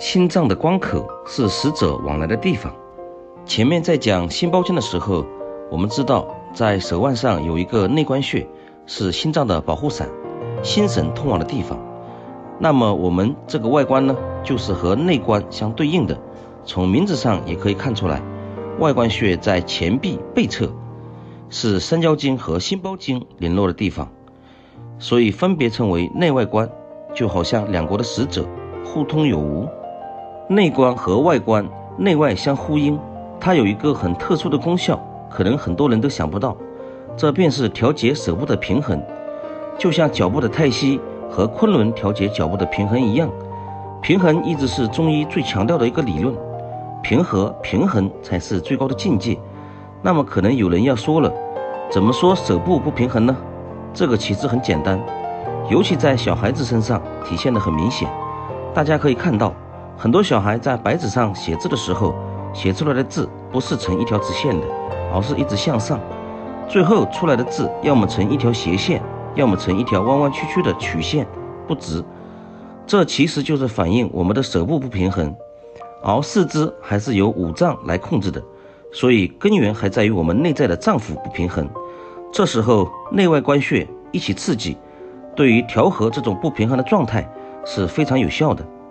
心脏的关口是死者往来的地方。前面在讲心包经的时候，我们知道在手腕上有一个内关穴，是心脏的保护伞，心神通往的地方。那么我们这个外关呢，就是和内关相对应的。从名字上也可以看出来，外关穴在前臂背侧，是三焦经和心包经联络的地方，所以分别称为内外关，就好像两国的使者，互通有无。内关和外关内外相呼应，它有一个很特殊的功效，可能很多人都想不到，这便是调节手部的平衡，就像脚部的太溪和昆仑调节脚部的平衡一样。平衡一直是中医最强调的一个理论，平和平衡才是最高的境界。那么可能有人要说了，怎么说手部不平衡呢？这个其实很简单，尤其在小孩子身上体现得很明显。大家可以看到，很多小孩在白纸上写字的时候，写出来的字不是成一条直线的，而是一直向上，最后出来的字要么成一条斜线，要么成一条弯弯曲曲的曲线，不直。这其实就是反映我们的手部不平衡，而四肢还是由五脏来控制的，所以根源还在于我们内在的脏腑不平衡。这时候内外关穴一起刺激，对于调和这种不平衡的状态是非常有效的。